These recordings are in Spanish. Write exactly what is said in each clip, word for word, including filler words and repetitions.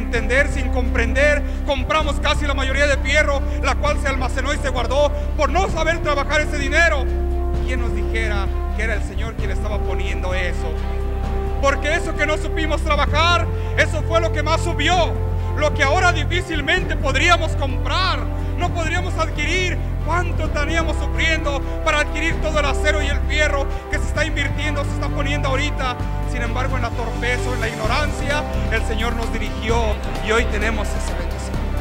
entender, sin comprender. Compramos casi la mayoría de fierro, la cual se almacenó y se guardó por no saber trabajar ese dinero. ¿Quién nos dijera que era el Señor quien estaba poniendo eso? Porque eso que no supimos trabajar, eso fue lo que más subió. Lo que ahora difícilmente podríamos comprar, no podríamos adquirir. ¿Cuánto estaríamos sufriendo para adquirir todo el acero y el fierro que se está invirtiendo, se está poniendo ahorita? Sin embargo, en la torpeza, en la ignorancia, el Señor nos dirigió y hoy tenemos esa bendición.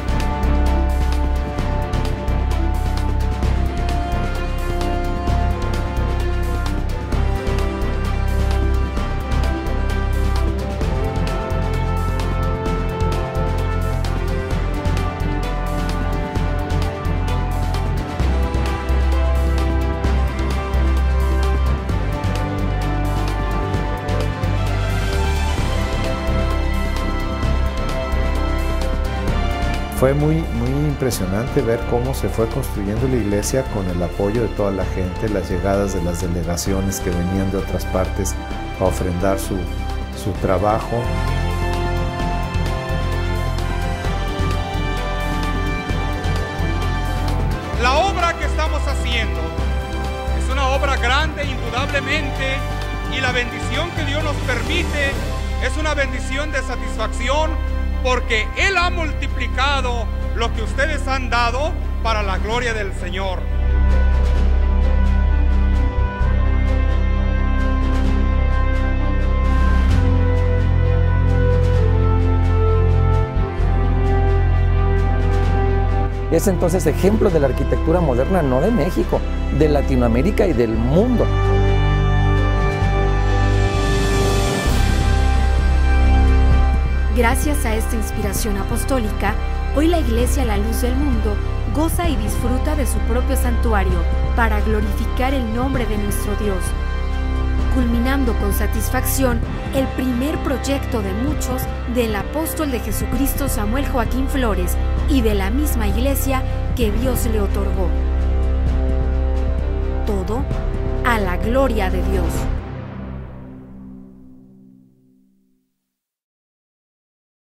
Fue muy, muy impresionante ver cómo se fue construyendo la iglesia con el apoyo de toda la gente, las llegadas de las delegaciones que venían de otras partes a ofrendar su, su trabajo. La obra que estamos haciendo es una obra grande, indudablemente, y la bendición que Dios nos permite es una bendición de satisfacción, porque Él ha multiplicado lo que ustedes han dado para la gloria del Señor. Es entonces ejemplo de la arquitectura moderna, no de México, de Latinoamérica y del mundo. Gracias a esta inspiración apostólica, hoy la Iglesia La Luz del Mundo goza y disfruta de su propio santuario para glorificar el nombre de nuestro Dios, culminando con satisfacción el primer proyecto de muchos del apóstol de Jesucristo Samuel Joaquín Flores y de la misma Iglesia que Dios le otorgó. Todo a la gloria de Dios.